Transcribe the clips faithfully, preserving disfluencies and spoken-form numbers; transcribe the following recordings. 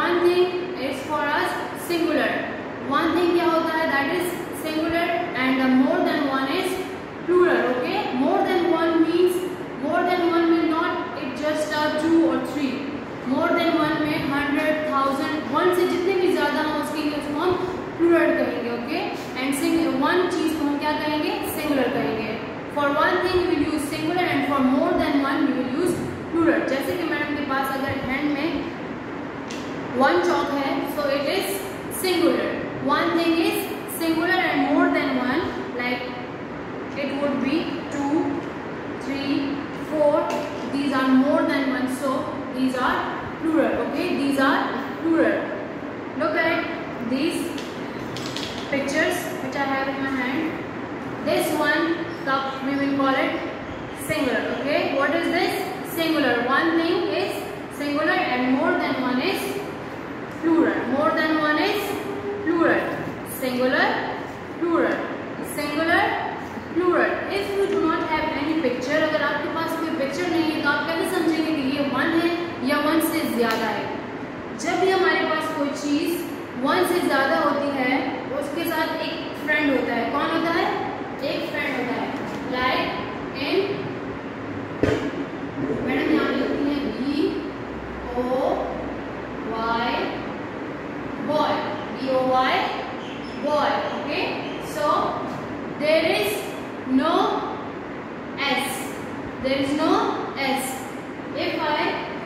One thing is for us singular. One thing क्या होता है? That is singular and the more than one is plural. Okay, more than one means more than one में not it just a two और three. More than one में hundred, thousand, one से जितने भी ज्यादा हो उसके लिए उसको हम प्लूरल कहेंगे. ओके, एंड सिंग वन चीज को हम क्या कहेंगे? सिंगुलर कहेंगे. For one thing we will use singular and for more than one we will use plural. जैसे कि मैडम के पास अगर हैंड में वन चौक है so it is singular. One thing is singular and more than one like it would be two, three, four. These are more than one, so these are plural. Okay, these are plural. Look at these pictures which I have in my hand. This one cup we will call it singular. Okay, what is this? Singular. One thing is singular and more than one is plural. More than one is plural. Singular, plural. Singular, plural. If you do not have any picture, अगर आपके पास कोई picture नहीं है तो आप कैसे समझेंगे कि ये वन है या वन से ज्यादा है? जब भी हमारे पास कोई चीज वन से ज्यादा होती है उसके साथ एक फ्रेंड होता है. कौन होता है? एक फ्रेंड होता है. लाइक इन मैडम यहाँ लिखती है B O Y boy. B O Y boy. Okay, so there is no s. There is no s. If I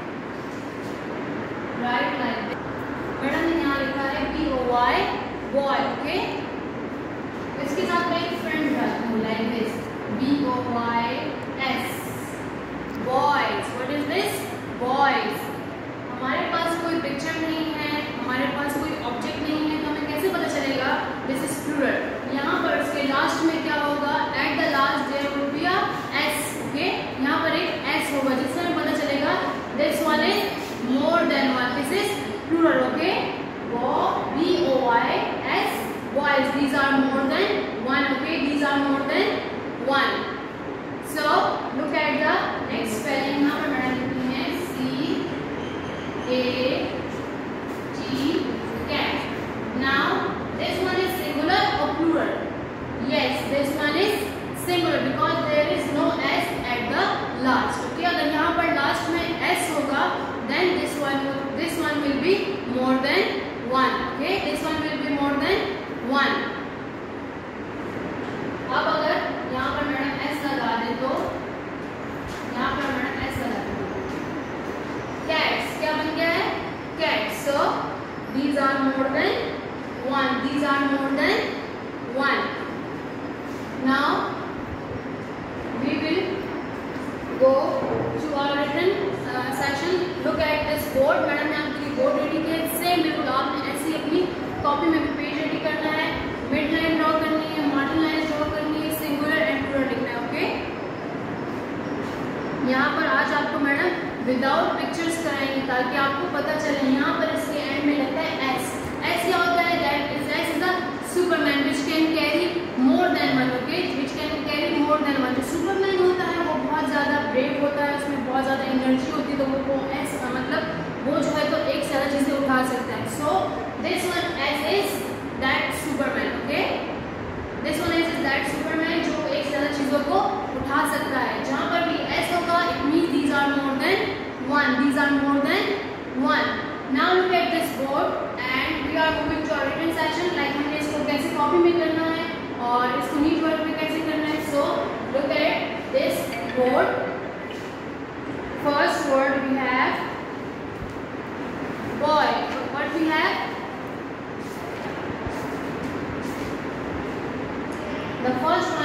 write like this, madam ने यहाँ लिखा है b o y boy. Okay, इसके साथ मैं एक फ्रेंड डालती हूँ like this b o y s boys. What is this? Boys. हमारे पास कोई पिक्चर नहीं है, हमारे पास कोई ऑब्जेक्ट नहीं है तो हमें कैसे पता चलेगा दिस इज प्लूरल? यहाँ पर इसके लास्ट में क्या होगा? At the last there will be a S. Okay, यहाँ पर एक एस होगा जिससे हमें पता चलेगा this one is more than one. This is plural. Okay, वो B O Y S boys. These are more than one. Okay, these are more than one. So look at the next spelling. यहाँ पर मैंने लिखी है C A T cat. Now this one is singular or plural? Yes, this one is singular because there is no s at the last. Okay, अगर यहाँ पर last में s होगा then this one this one will be more than one. Okay, this one will be more than one. अब अगर यहाँ पर madam s लगा दे तो यहाँ पर मैडम s लगा दे cats. क्या बन गया है? Cats. So these are more than one. These are more than one. Now we will go to our written uh, section. Look at this board. Madam ने आपके लिए बोर्ड रेडी किया है. सेम बिल्कुल आपने ऐसे अपनी कॉपी में भी पेज रेडी करना है. मिड लाइन ड्रॉ करनी है, मार्जिन लाइन ड्रॉ करनी है, सिंगुलर एंड प्लूरल लिखना है. ओके, यहाँ पर आज आपको मैडम विदाउट पिक्चर्स कराएंगे ताकि आपको पता चले. यहाँ पर इसके एंड में लगता है एस. एस क्या होता है? That is S is a superman which can carry more than one. Okay, which can carry more than one. जो सुपरमैन होता है वो बहुत ज्यादा ब्रेव होता है, उसमें बहुत ज्यादा एनर्जी होती है तो वो, वो एस का मतलब वो जो है तो एक से ज्यादा चीजें उठा सकता है. So this one S is that superman. Okay, this one S is that superman जो एक से ज्यादा चीजों को उठा सकता है. जहां पर भी एस होगा it means these are more than one. These are more than one. Now look at this board and we are moving to our written section. Like हमने इसको कैसे कॉपी में करना है और इसको नीट वर्क में कैसे करना है. So look at this board. First word we have boy. What we have? The first